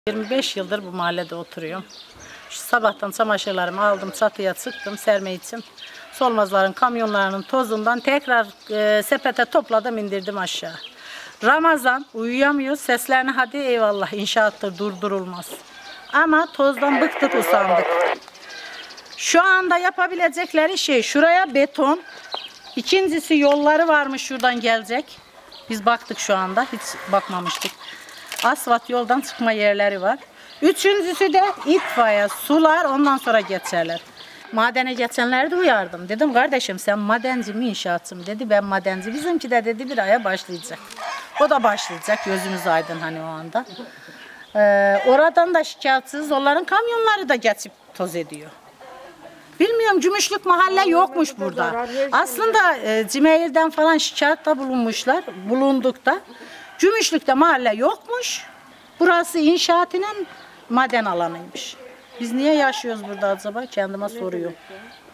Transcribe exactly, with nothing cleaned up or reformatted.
yirmi beş yıldır bu mahallede oturuyorum. Şu sabahtan çamaşırlarımı aldım, çatıya çıktım serme için. Solmazların kamyonlarının tozundan tekrar e, sepete topladım, indirdim aşağı. Ramazan uyuyamıyor, seslerini hadi eyvallah inşaattır durdurulmaz. Ama tozdan bıktık, usandık. Şu anda yapabilecekleri şey şuraya beton. İkincisi yolları varmış şuradan gelecek. Biz baktık, şu anda hiç bakmamıştık. Asfalt yoldan çıkma yerleri var. Üçüncüsü de itfaiye, sular, ondan sonra geçerler. Madene geçenleri de uyardım. Dedim kardeşim sen madenci mi inşaatçı mı? Dedi ben madenci. Bizimki de dedi bir aya başlayacak. O da başlayacak, gözümüz aydın hani o anda. Ee, oradan da şikayetsiz, onların kamyonları da geçip toz ediyor. Bilmiyorum, Gümüşlük mahalle yokmuş burada. Aslında e, Cimeyir'den falan şikayetle bulunmuşlar, bulunduk da. Gümüşlük'te mahalle yokmuş. Burası inşaatının maden alanıymış. Biz niye yaşıyoruz burada acaba? Kendime soruyorum.